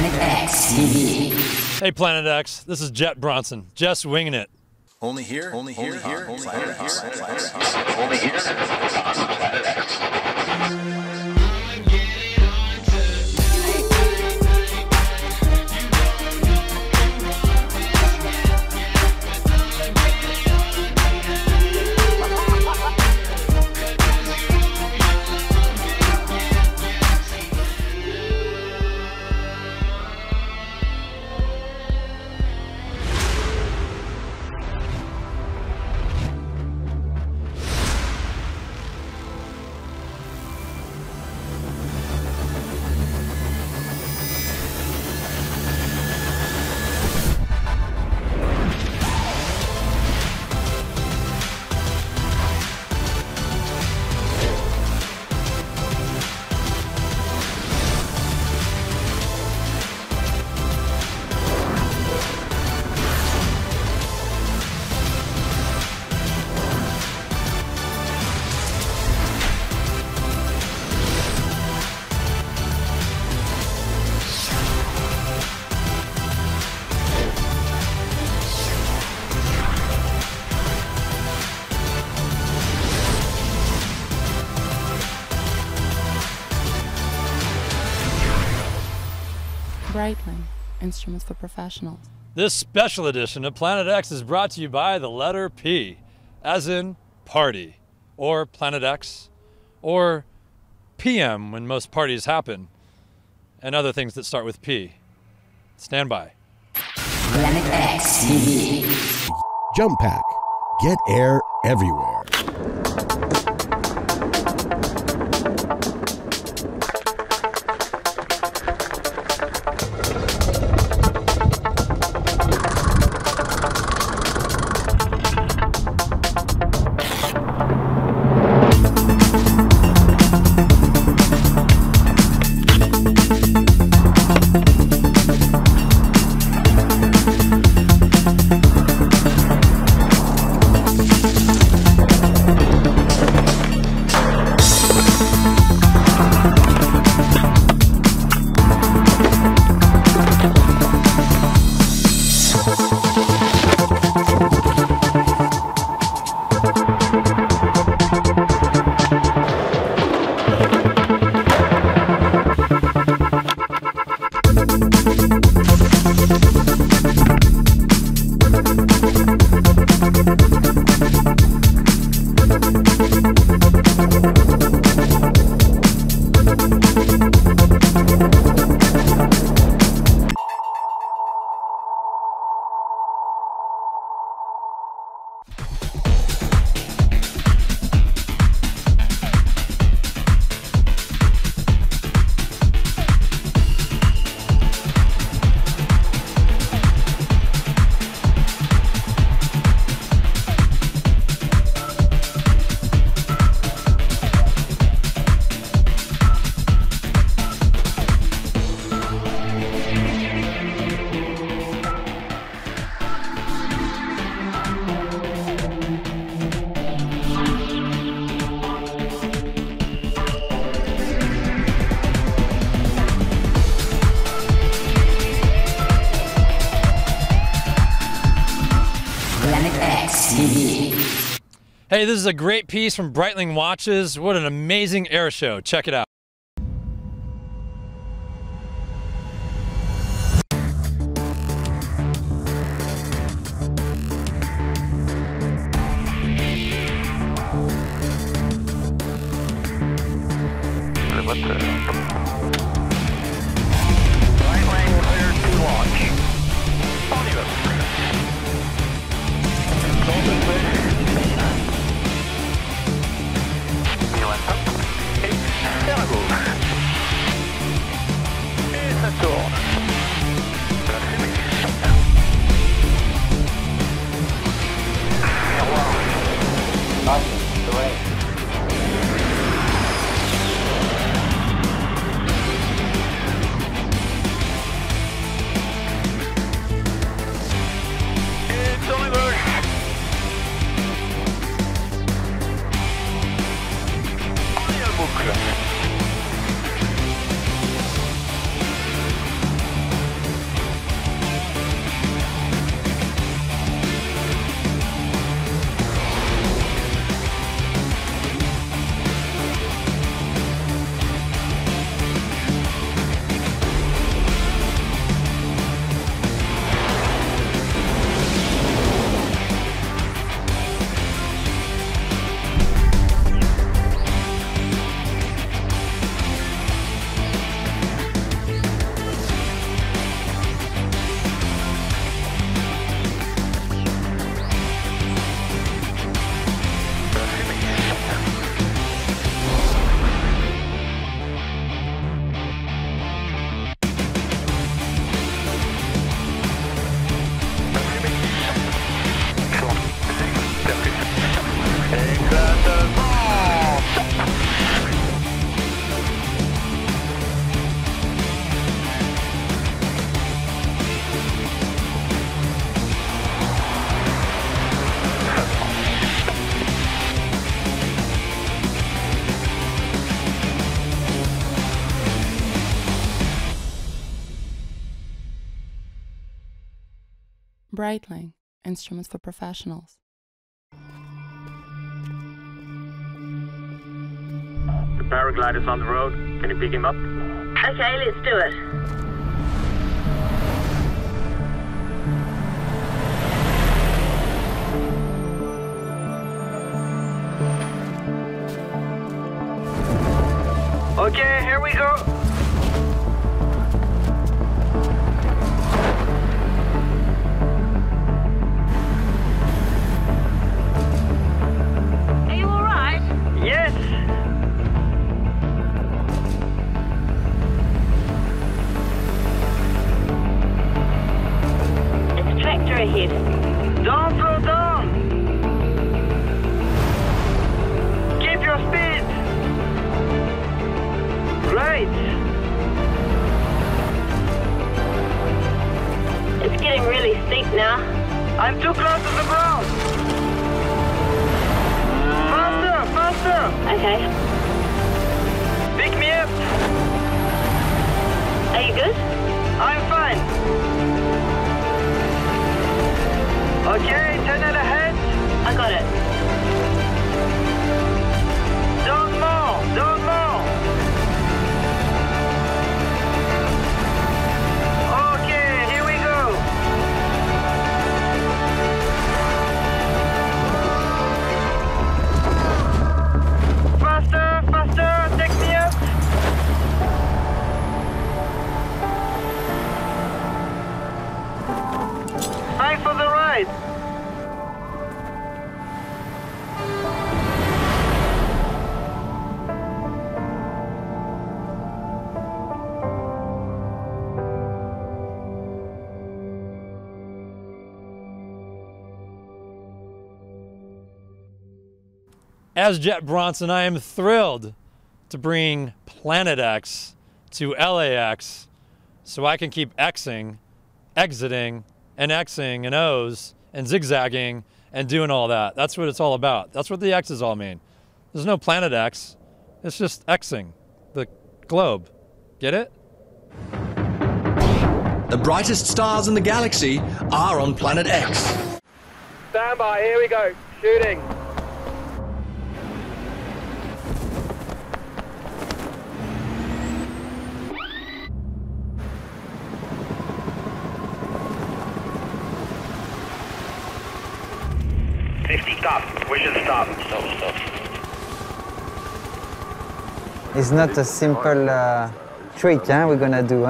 Planet X TV. Hey Planet X, this is Jet Bronson, just winging it. Only here, only here, on Planet X. Only here on Planet X. Breitling, instruments for professionals. This special edition of Planet X is brought to you by the letter P, as in party, or Planet X, or PM when most parties happen, and other things that start with P. Stand by. Planet X TV. Jump Pack. Get air everywhere. Hey, this is a great piece from Breitling Watches. What an amazing air show. Check it out. Breitling cleared to launch. Positive. Golden Fish. Breitling, Instruments for Professionals. The paraglider's on the road. Can you pick him up? Okay, let's do it. Okay, here we go. Are you all right? Yes. It's a tractor ahead. Don't slow down. Keep your speed. Great. It's getting really steep now. I'm too close to the ground. Faster, faster. Okay. Pick me up. Are you good? I'm fine. Okay, turn it ahead. I got it. Don't move, don't move. Okay, here we go. Faster, faster, take me up. Thanks for the ride. As Jet Bronson, I am thrilled to bring Planet X to LAX so I can keep Xing, exiting, and Xing, and O's, and zigzagging, and doing all that. That's what it's all about. That's what the X's all mean. There's no Planet X. It's just Xing, the globe. Get it? The brightest stars in the galaxy are on Planet X. Stand by, here we go. Shooting. Stop. We should stop. Stop. It's not a simple trick we're gonna do.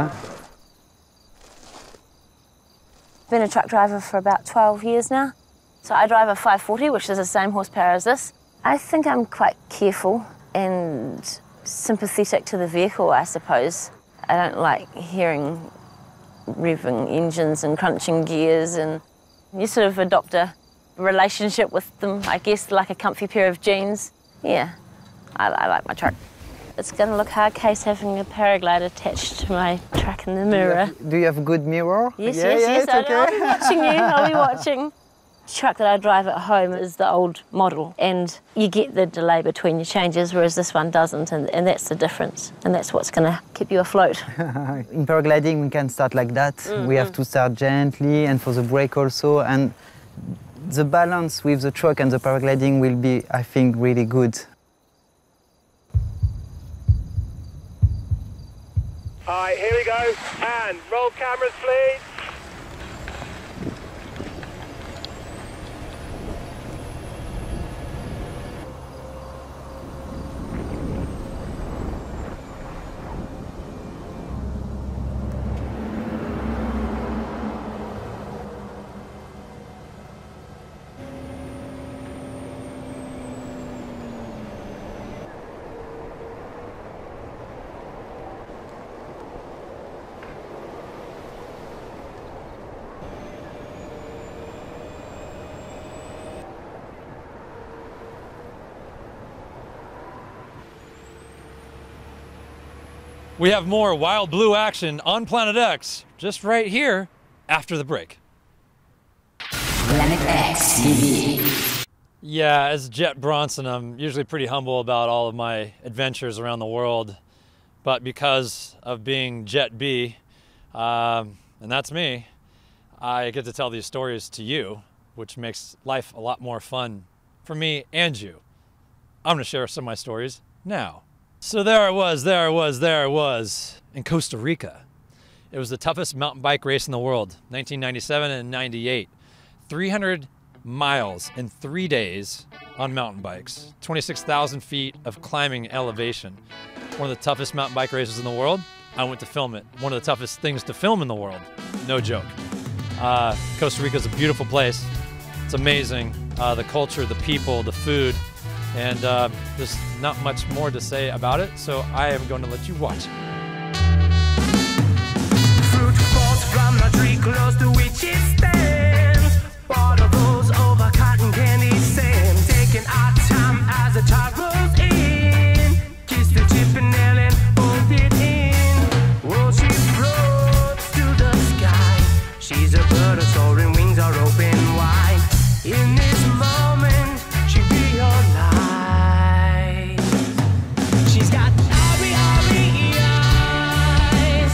Been a truck driver for about 12 years now. So I drive a 540, which is the same horsepower as this. I think I'm quite careful and sympathetic to the vehicle, I suppose. I don't like hearing revving engines and crunching gears, and you sort of adopt a relationship with them, I guess, like a comfy pair of jeans. Yeah, I like my truck. It's gonna look hard case having a paraglider attached to my truck in the mirror. Do you have a good mirror? Yes, it's I okay. know. I'll be watching you, I'll be watching. The truck that I drive at home is the old model, and you get the delay between your changes, whereas this one doesn't, and that's the difference, and that's what's gonna keep you afloat. In paragliding, we can start like that. We have to start gently, and for the brake also, and the balance with the truck and the paragliding will be, I think, really good. All right, here we go. And roll cameras, please. We have more Wild Blue action on Planet X just right here after the break. Planet X TV. Yeah, as Jet Bronson, I'm usually pretty humble about all of my adventures around the world. But because of being Jet B, and that's me, I get to tell these stories to you, which makes life a lot more fun for me and you. I'm gonna share some of my stories now. So there I was in Costa Rica. It was the toughest mountain bike race in the world, 1997 and 98. 300 miles in 3 days on mountain bikes, 26,000 feet of climbing elevation. One of the toughest mountain bike races in the world. I went to film it. One of the toughest things to film in the world. No joke. Costa Rica is a beautiful place. It's amazing. The culture, the people, the food, and there's not much more to say about it, so I am going to let you watch it. Fruit falls from the tree close to which it stands. Water rolls over cotton candy sand. Taking our time as the tide rolls in. Kiss the tip and nail and hold it in. Well, she floats to the sky. She's a bird, her soaring wings are open wide. In this moment, she realized she's got eyes, eyes, eyes.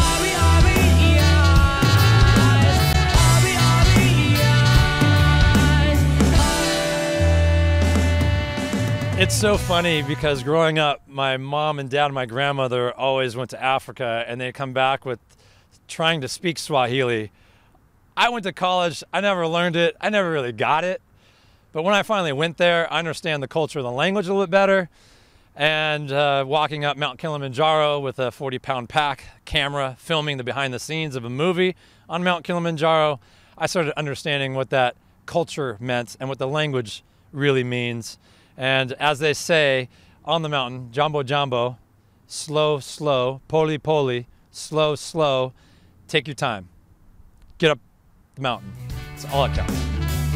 It's so funny because growing up, my mom and dad and my grandmother always went to Africa, and they'd come back with trying to speak Swahili. I went to college, I never learned it, I never really got it. But when I finally went there, I understand the culture and the language a little bit better. And walking up Mount Kilimanjaro with a 40-pound pack camera, filming the behind the scenes of a movie on Mount Kilimanjaro, I started understanding what that culture meant and what the language really means. And as they say on the mountain, jambo jambo, slow, slow, poli poli, slow, slow, take your time. Get up the mountain. It's all that counts.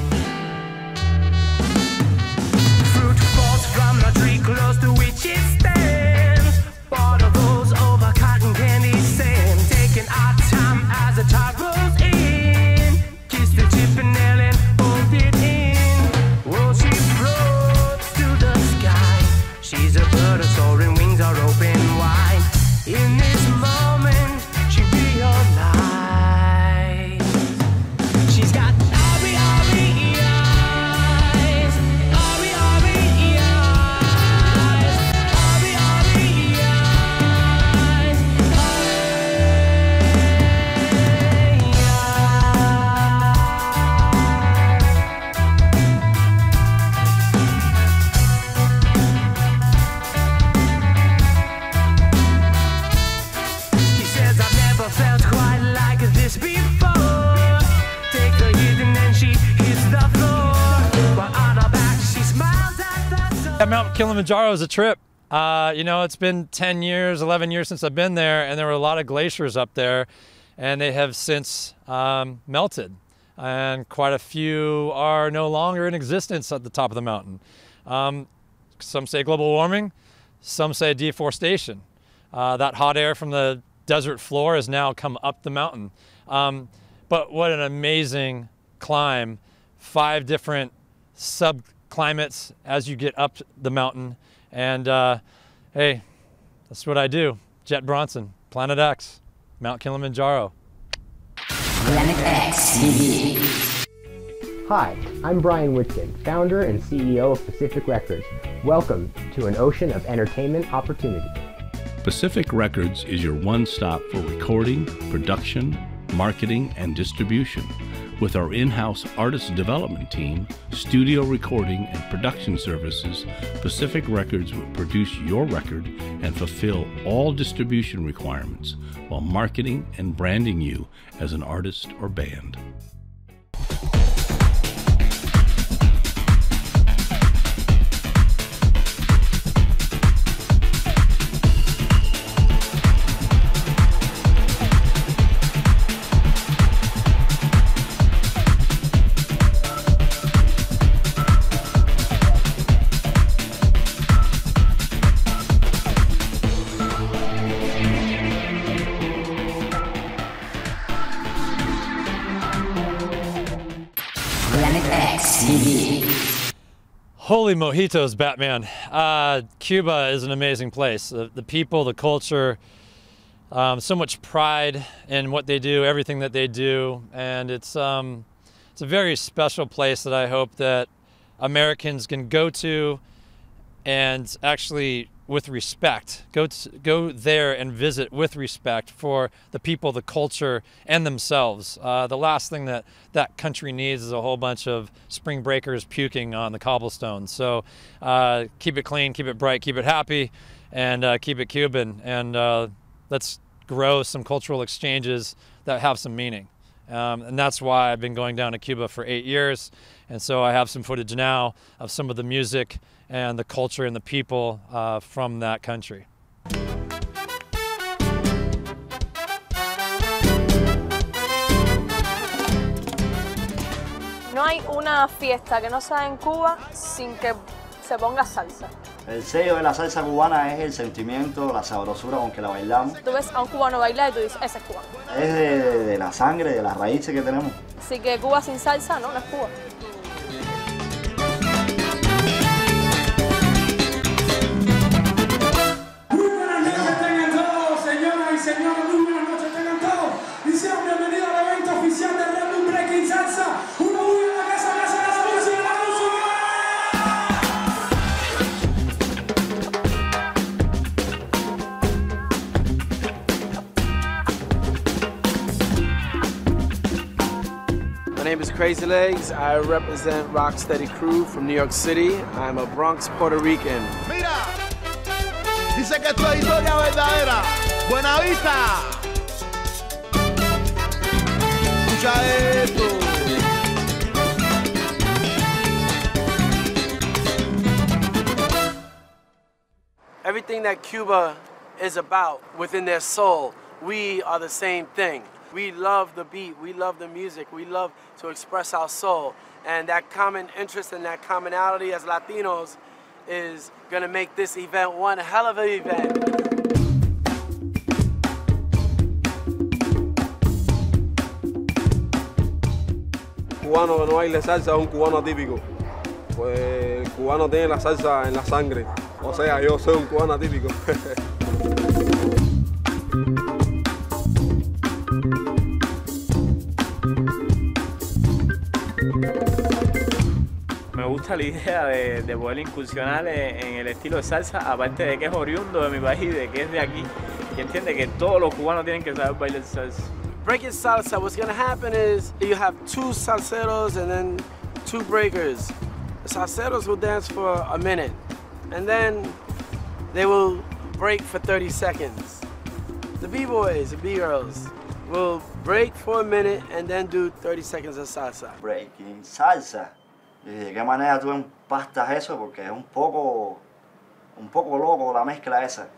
Fruit falls from the tree close to which it stands. Water rolls over cotton candy sand. Taking our time as the tide rolls in. Kiss the tip and nail and hold it in. Well, she floats to the sky. She's a bird, her soaring wings are open wide. In this moment, she realized she's got eyes, eyes, eyes, eyes, She says I've never felt quite like this before. Take the hit and then she hits the floor. While on her back she smiles at the sun. Mount Kilimanjaro is a trip. You know, it's been 10 years, 11 years since I've been there, and there were a lot of glaciers up there, and they have since melted. And quite a few are no longer in existence at the top of the mountain. Some say global warming, some say deforestation. That hot air from the desert floor has now come up the mountain. But what an amazing climb. 5 different subclimates as you get up the mountain. And hey, that's what I do. Jet Bronson, Planet X, Mount Kilimanjaro. Planet X TV. Hi, I'm Brian Woodson, founder and CEO of Pacific Records. Welcome to an ocean of entertainment opportunity. Pacific Records is your one-stop for recording, production, marketing, and distribution. With our in-house artist development team, studio recording, and production services, Pacific Records will produce your record and fulfill all distribution requirements while marketing and branding you as an artist or band. Planet X TV. Holy mojitos, Batman. Cuba is an amazing place. The people, the culture, so much pride in what they do, everything that they do, and it's a very special place that I hope that Americans can go to and actually, with respect, go there and visit with respect for the people, the culture, and themselves. The last thing that country needs is a whole bunch of spring breakers puking on the cobblestones. So keep it clean, keep it bright, keep it happy, and keep it Cuban. And let's grow some cultural exchanges that have some meaning. And that's why I've been going down to Cuba for 8 years. And so I have some footage now of some of the music and the culture and the people from that country. No hay una fiesta que no sea en Cuba sin que se ponga salsa. El sello de la salsa cubana es el sentimiento, la sabrosura con que la bailamos. Tú ves a un cubano bailar y tú dices, ese es cubano. Es de la sangre, de las raíces que tenemos. Así que Cuba sin salsa no es Cuba. My name is Crazy Legs. I represent Rocksteady Crew from New York City. I'm a Bronx Puerto Rican. Mira, dice que esto es historia verdadera. Buena Vista. Escucha esto. Everything that Cuba is about within their soul, we are the same thing. We love the beat, we love the music, we love to express our soul. And that common interest and that commonality as Latinos is gonna make this event one hell of an event. Cubano que no baile salsa es un cubano atípico. Pues el cubano tiene la salsa en la sangre. O sea, yo soy un cubano atípico. Me gusta la idea de poder incursionar en el estilo de salsa, aparte de que es oriundo de mi país, de que es de aquí, y entiende que todos los cubanos tienen que saber bailar salsa. Breaking salsa, what's gonna happen is you have two salseros and then two breakers. The salseros will dance for a minute, and then they will break for 30 seconds. The B-boys, the B-girls, will break for a minute and then do 30 seconds of salsa. Breaking salsa. ¿Y de qué manera tú empastas eso? Porque es un poco loco la mezcla esa.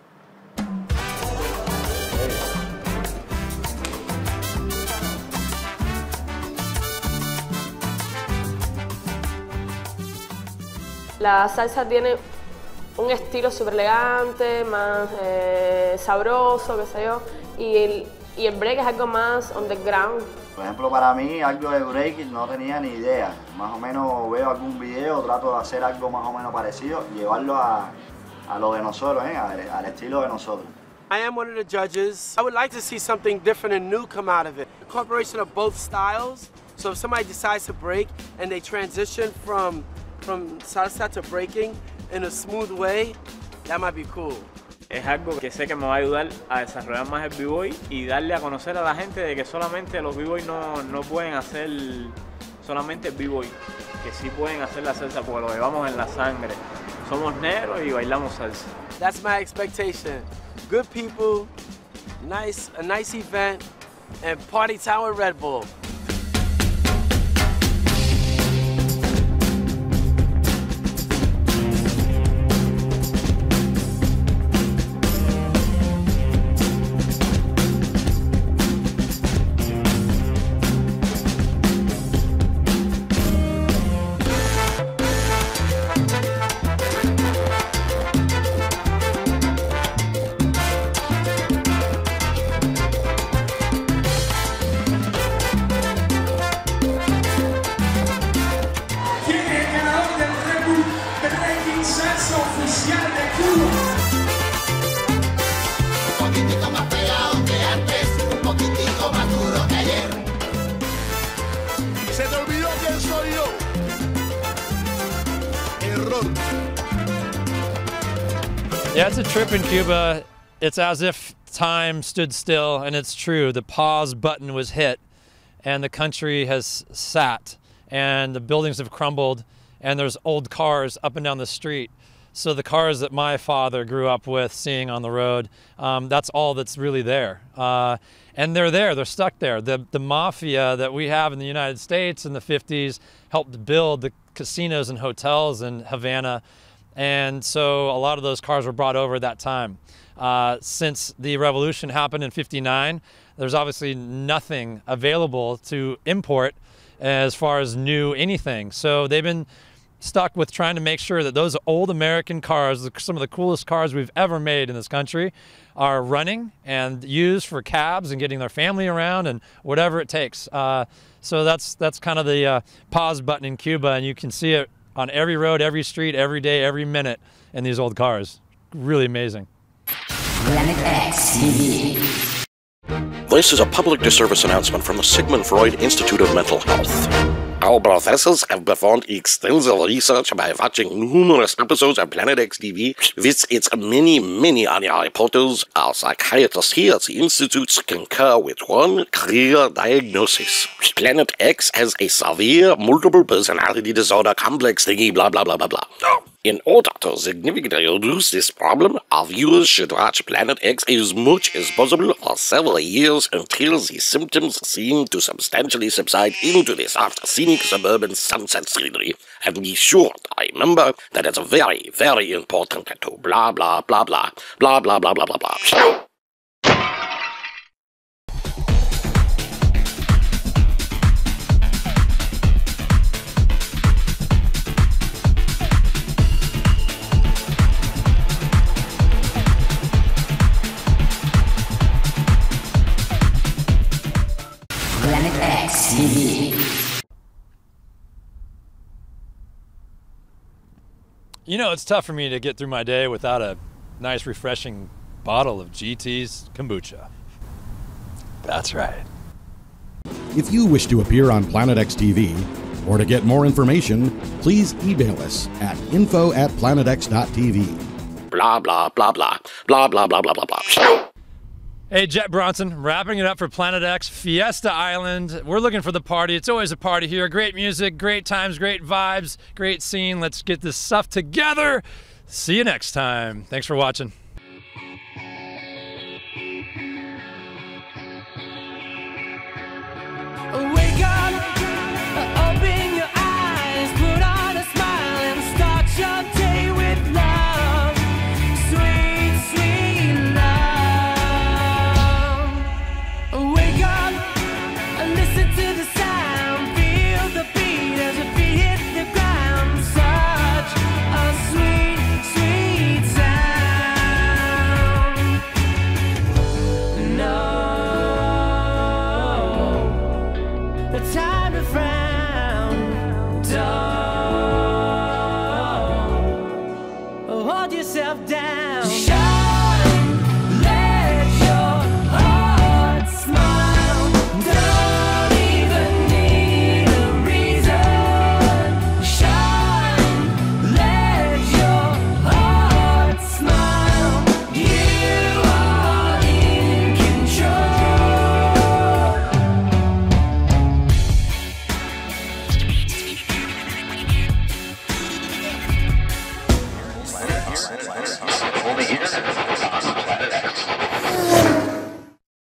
La salsa tiene un estilo súper elegante, más sabroso, qué sé yo, y el break es algo más underground. Por ejemplo, para mí, algo de breaking no tenía ni idea. Más o menos veo algún video, trato de hacer algo más o menos parecido, llevarlo a lo de nosotros, al estilo de nosotros. I am one of the judges. I would like to see something different and new come out of it. Incorporation of both styles. So if somebody decides to break and they transition from salsa to breaking in a smooth way, that might be cool. Es algo que sé que me va a ayudar a desarrollar más el b-boy y darle a conocer a la gente de que solamente los b-boys no pueden hacer solamente el b-boy, que sí pueden hacer la salsa porque lo llevamos en la sangre. Somos negros y bailamos salsa. That's my expectation. Good people, a nice event, and party time with Red Bull. Ecuador. Yeah, it's a trip in Cuba. It's as if time stood still, and it's true. The pause button was hit, and the country has sat, and the buildings have crumbled, and there's old cars up and down the street. So the cars that my father grew up with, seeing on the road, that's all that's really there. And they're there, they're stuck there. The mafia that we have in the United States in the 50s helped build the casinos and hotels in Havana. And so a lot of those cars were brought over at that time. Since the revolution happened in '59, there's obviously nothing available to import as far as new anything. So they've been stuck with trying to make sure that those old American cars, some of the coolest cars we've ever made in this country, are running and used for cabs and getting their family around and whatever it takes. So that's kind of the pause button in Cuba, and you can see it on every road, every street, every day, every minute in these old cars. Really amazing. Planet X TV. This is a public disservice announcement from the Sigmund Freud Institute of Mental Health. Our professors have performed extensive research by watching numerous episodes of Planet X TV. With its many annual reporters, our psychiatrists here at the Institute concur with one clear diagnosis. Planet X has a severe multiple personality disorder complex thingy blah blah blah blah blah. In order to significantly reduce this problem, our viewers should watch Planet X as much as possible for several years until the symptoms seem to substantially subside into the soft, scenic suburban sunset scenery. And be sure to remember that it's very, very important to blah blah blah blah blah blah blah blah blah blah. Planet X TV. You know, it's tough for me to get through my day without a nice, refreshing bottle of GT's kombucha. That's right. If you wish to appear on Planet X TV or to get more information, please email us at info@planetx.tv. Blah blah blah blah blah blah blah blah blah blah. Hey, Jet Bronson, wrapping it up for Planet X, Fiesta Island. We're looking for the party. It's always a party here. Great music, great times, great vibes, great scene. Let's get this stuff together. See you next time. Thanks for watching.